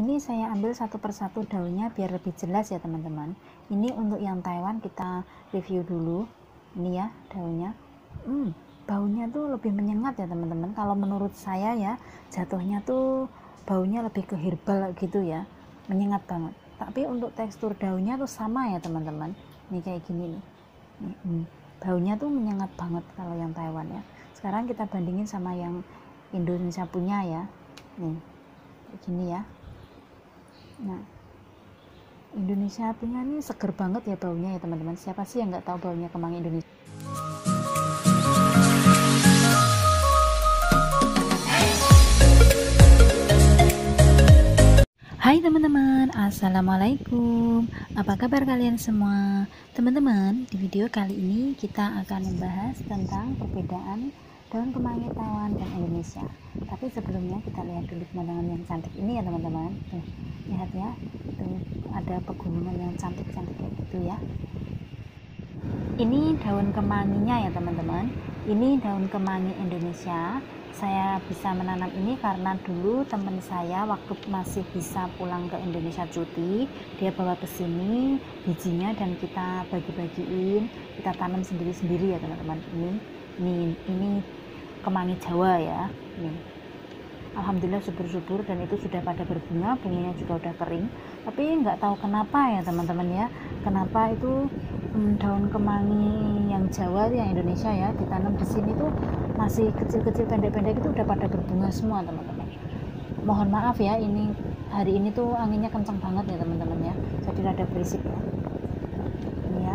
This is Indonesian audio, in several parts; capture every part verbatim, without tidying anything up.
Ini saya ambil satu persatu daunnya biar lebih jelas ya teman-teman. Ini untuk yang Taiwan kita review dulu. Ini ya daunnya. Hmm, baunya tuh lebih menyengat ya teman-teman. Kalau menurut saya ya jatuhnya tuh baunya lebih ke herbal gitu ya, menyengat banget. Tapi untuk tekstur daunnya tuh sama ya teman-teman. Ini kayak gini nih. Nih, hmm. Baunya tuh menyengat banget kalau yang Taiwan ya. Sekarang kita bandingin sama yang Indonesia punya ya. Nih, kayak gini ya. Nah, Indonesia punya nih seger banget ya baunya ya teman-teman. Siapa sih yang nggak tahu baunya kemangi Indonesia? Hai teman-teman, assalamualaikum. Apa kabar kalian semua? Teman-teman, di video kali ini kita akan membahas tentang perbedaan daun kemangi Taiwan dan Indonesia. Tapi sebelumnya kita lihat dulu pemandangan yang cantik ini ya teman-teman. Tuh, lihat ya, tuh ada pegunungan yang cantik-cantik kayak gitu ya. Ini daun kemanginya ya teman-teman. Ini daun kemangi Indonesia. Saya bisa menanam ini karena dulu teman saya waktu masih bisa pulang ke Indonesia cuti, dia bawa ke sini bijinya dan kita bagi-bagiin, kita tanam sendiri-sendiri ya teman-teman. Ini, ini, ini kemangi Jawa ya. Ini. Alhamdulillah subur-subur dan itu sudah pada berbunga, bunganya juga udah kering. Tapi nggak tahu kenapa ya teman-teman ya, kenapa itu hmm, daun kemangi yang Jawa yang Indonesia ya ditanam di sini tuh masih kecil-kecil pendek-pendek itu udah pada berbunga semua teman-teman. Mohon maaf ya, ini hari ini tuh anginnya kencang banget ya teman-teman ya, jadi rada berisik ya. Ini ya,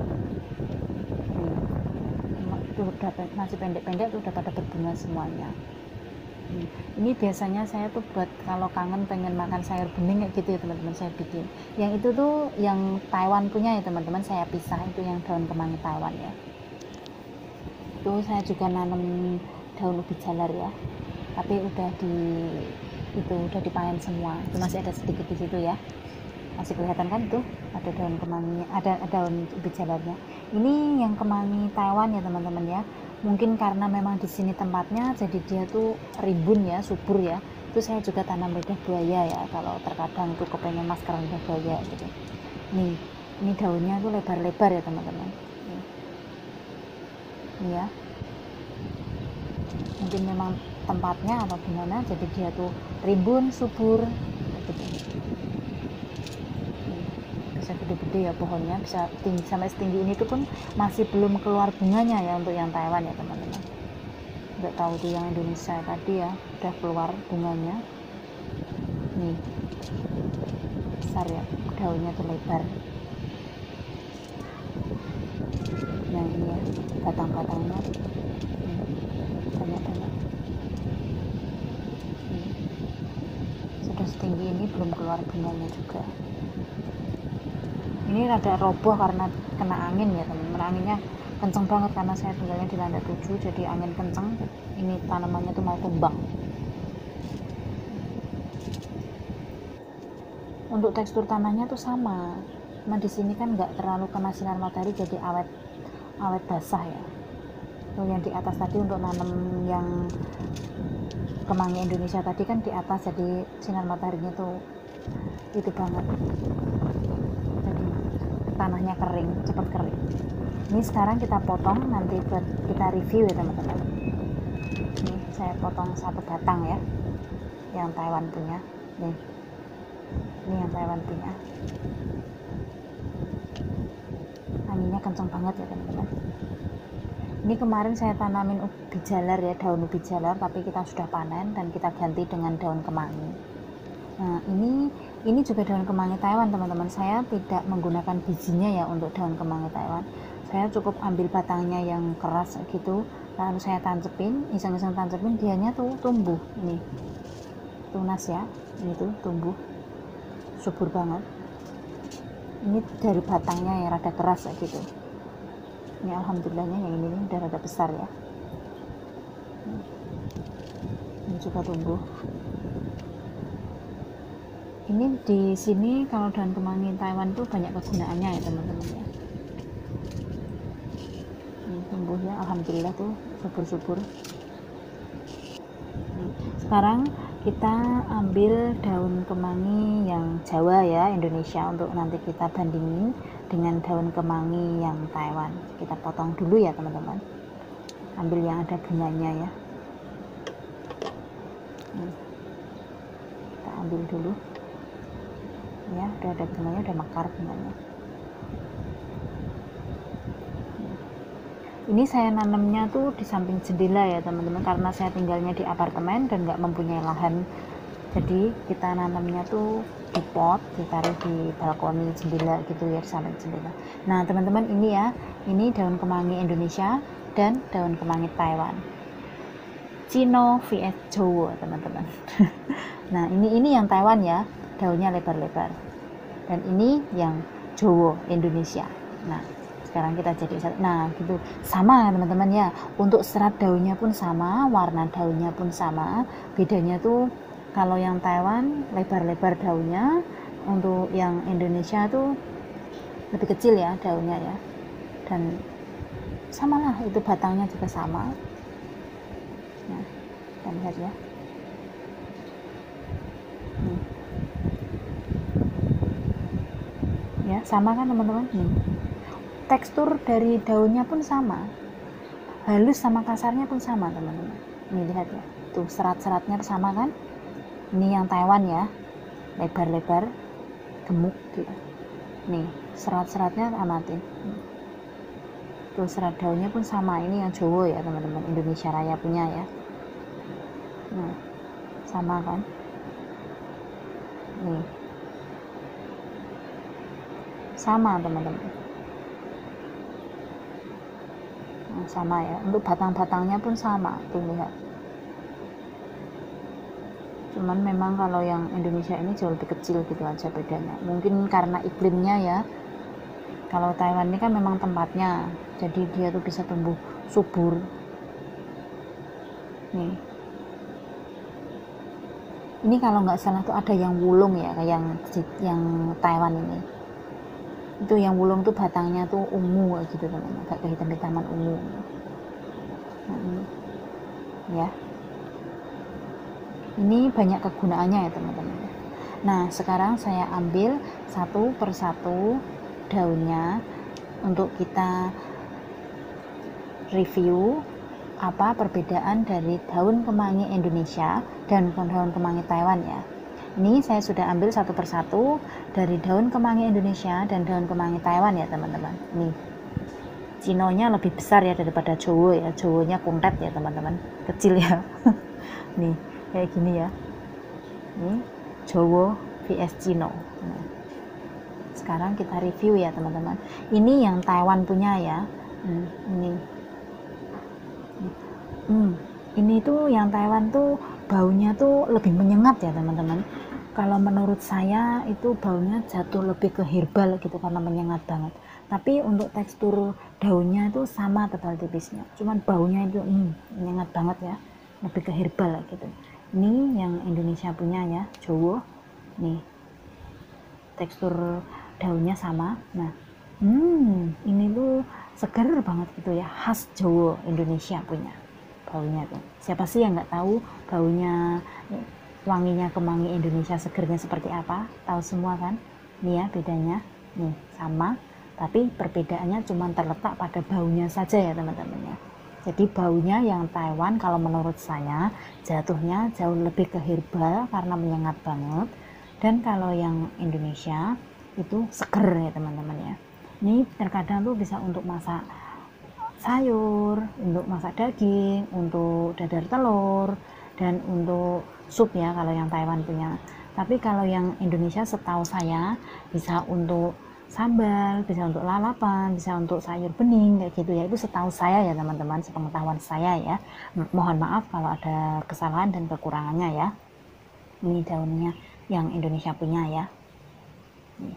ini itu udah masih pendek-pendek tuh udah pada berbunga semuanya. Ini biasanya saya tuh buat kalau kangen pengen makan sayur bening kayak gitu ya teman-teman, saya bikin. Yang itu tuh yang Taiwan punya ya teman-teman, saya pisah itu yang daun kemangi Taiwan ya. Itu saya juga nanam daun ubi jalar ya, tapi udah di itu udah dipanen semua. Itu masih ada sedikit di situ ya, masih kelihatan kan tuh ada daun kemangi, ada, ada daun ubi jalarnya. Ini yang kemangi Taiwan ya teman-teman ya. Mungkin karena memang di sini tempatnya jadi dia tuh rimbun ya, subur ya. Itu saya juga tanam lidah buaya ya, kalau terkadang tuh kepengen masker lidah buaya gitu. Nih, ini daunnya tuh lebar-lebar ya teman-teman. Nih ya, mungkin memang tempatnya atau gimana, jadi dia tuh rimbun, subur gitu. Bisa gede-gede ya pohonnya, bisa tinggi sampai setinggi ini tuh pun masih belum keluar bunganya ya untuk yang Taiwan ya teman-teman. Nggak tahu tuh yang Indonesia tadi ya udah keluar bunganya. Nih besar ya, daunnya tuh lebar. Nah ini ya batang-batangnya banyak-banyak. Sudah setinggi ini belum keluar bunganya juga. Ini rada roboh karena kena angin ya teman-teman, anginnya kenceng banget karena saya tinggalnya di lantai tujuh, jadi angin kenceng, ini tanamannya tuh mau tumbang. Untuk tekstur tanahnya tuh sama, cuma di sini kan nggak terlalu kena sinar matahari jadi awet awet basah ya. Tuh yang di atas tadi untuk nanam yang kemangi Indonesia tadi kan di atas, jadi sinar mataharinya tuh itu banget, jadi tanahnya kering, cepat kering. Ini sekarang kita potong nanti buat kita review ya teman-teman. Ini saya potong satu batang ya, yang Taiwan punya. Nih, ini yang Taiwan punya. Anginnya kenceng banget ya teman-teman. Ini kemarin saya tanamin ubi jalar ya, daun ubi jalar, tapi kita sudah panen dan kita ganti dengan daun kemangi. Nah ini ini juga daun kemangi Taiwan teman-teman. Saya tidak menggunakan bijinya ya untuk daun kemangi Taiwan. Saya cukup ambil batangnya yang keras gitu, lalu saya tancepin, iseng-iseng tancepin, dianya tuh tumbuh. Ini tunas ya, ini tuh tumbuh subur banget. Ini dari batangnya yang rada keras kayak gitu. Ini alhamdulillahnya yang ini udah rada besar ya. Ini juga tumbuh. Ini di sini kalau daun kemangi Taiwan tuh banyak kegunaannya ya teman-teman ya. Ini tumbuh ya, alhamdulillah tuh subur-subur. Sekarang kita ambil daun kemangi Jawa ya, Indonesia, untuk nanti kita bandingin dengan daun kemangi yang Taiwan. Kita potong dulu ya teman-teman, ambil yang ada bunganya ya. Nih, kita ambil dulu ya, udah ada bunganya, udah mekar bunganya. Ini saya nanamnya tuh di samping jendela ya teman-teman, karena saya tinggalnya di apartemen dan nggak mempunyai lahan. Jadi kita nanamnya tuh di pot, ditaruh di balkoni jendela gitu ya, di samping jendela. Nah teman-teman, ini ya, ini daun kemangi Indonesia dan daun kemangi Taiwan. Cino vs Jowo teman-teman. Nah ini ini yang Taiwan ya, daunnya lebar-lebar. Dan ini yang Jowo Indonesia. Nah sekarang kita jadi satu. Nah gitu, sama teman-teman ya, untuk serat daunnya pun sama, warna daunnya pun sama. Bedanya tuh kalau yang Taiwan lebar-lebar daunnya, untuk yang Indonesia tuh lebih kecil ya daunnya ya. Dan samalah, itu batangnya juga sama. Nah kita lihat ya. Nih. Ya sama kan teman-teman. Nih, tekstur dari daunnya pun sama, halus sama kasarnya pun sama teman-teman. Nih lihat ya, tuh serat-seratnya sama kan. Ini yang Taiwan ya, lebar-lebar, gemuk gitu. Nih serat-seratnya amatin. Tuh serat daunnya pun sama. Ini yang Jowo ya teman-teman, Indonesia Raya punya ya. Nah sama kan. Nih sama teman-teman. Nah, sama ya, untuk batang-batangnya pun sama tuh, lihat. Cuman memang kalau yang Indonesia ini jauh lebih kecil gitu aja bedanya, mungkin karena iklimnya ya. Kalau Taiwan ini kan memang tempatnya, jadi dia tuh bisa tumbuh subur. Nih, ini kalau nggak salah tuh ada yang wulung ya, kayak yang yang Taiwan ini. Itu yang wulung tuh batangnya tuh ungu gitu teman-teman, agak kehitam-hitaman ungu. Nah, ini ya, ini banyak kegunaannya ya teman-teman. Nah sekarang saya ambil satu persatu daunnya untuk kita review apa perbedaan dari daun kemangi Indonesia dan daun kemangi Taiwan ya. Ini saya sudah ambil satu persatu dari daun kemangi Indonesia dan daun kemangi Taiwan ya teman-teman. Nih, cinonya lebih besar ya daripada Jowo ya. Jowonya kuntet ya teman-teman, kecil ya. Nih kayak gini ya. Ini Jowo vs Cino. Nah, sekarang kita review ya teman-teman. Ini yang Taiwan punya ya. Hmm, ini. Hmm, ini tuh yang Taiwan tuh baunya tuh lebih menyengat ya teman-teman. Kalau menurut saya itu baunya jatuh lebih ke herbal gitu karena menyengat banget. Tapi untuk tekstur daunnya itu sama tebal tipisnya. Cuman baunya itu hmm, menyengat banget ya, lebih ke herbal gitu. Ini yang Indonesia punya ya, Jowo. Nih, tekstur daunnya sama. Nah, hmm, ini tuh segar banget gitu ya, khas Jowo Indonesia punya. Baunya tuh, siapa sih yang nggak tahu baunya, wanginya kemangi Indonesia segernya seperti apa? Tahu semua kan? Nih ya bedanya, nih sama, tapi perbedaannya cuma terletak pada baunya saja ya teman-teman ya. Jadi baunya yang Taiwan kalau menurut saya jatuhnya jauh lebih ke herbal karena menyengat banget, dan kalau yang Indonesia itu seger ya teman-teman ya. Ini terkadang tuh bisa untuk masak sayur, untuk masak daging, untuk dadar telur, dan untuk sup ya kalau yang Taiwan punya. Tapi kalau yang Indonesia setahu saya bisa untuk sambal, bisa untuk lalapan, bisa untuk sayur bening kayak gitu ya. Itu setahu saya ya teman-teman, sepengetahuan saya ya. Mohon maaf kalau ada kesalahan dan kekurangannya ya. Ini daunnya yang Indonesia punya ya. Nih.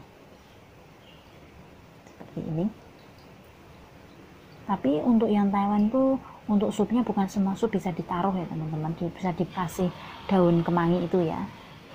Seperti ini. Tapi untuk yang Taiwan tuh untuk supnya bukan semua sup bisa ditaruh ya teman-teman, bisa dikasih daun kemangi itu ya.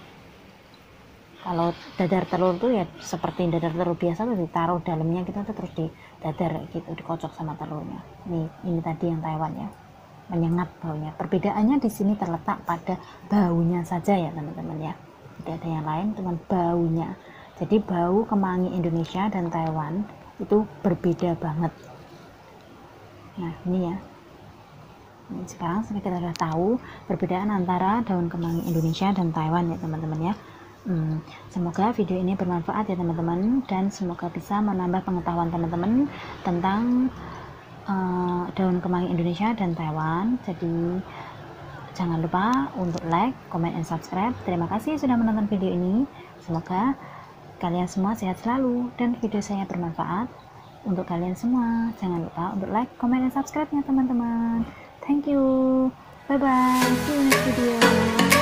Kalau dadar telur tuh ya seperti dadar telur biasa tuh ditaruh dalamnya, kita tuh terus di dadar gitu, dikocok sama telurnya. Nih, ini tadi yang Taiwan ya, menyengat baunya. Perbedaannya di sini terletak pada baunya saja ya teman-teman ya. tidak ada yang lain, cuman baunya. Jadi bau kemangi Indonesia dan Taiwan itu berbeda banget. Nah ini ya, nah, sekarang kita sudah tahu perbedaan antara daun kemangi Indonesia dan Taiwan ya teman-teman ya. Hmm, semoga video ini bermanfaat ya teman-teman, dan semoga bisa menambah pengetahuan teman-teman tentang uh, daun kemangi Indonesia dan Taiwan. Jadi jangan lupa untuk like, comment, and subscribe. Terima kasih sudah menonton video ini. Semoga kalian semua sehat selalu dan video saya bermanfaat untuk kalian semua. Jangan lupa untuk like, comment, dan subscribe ya teman-teman. Thank you. Bye bye. See you next video.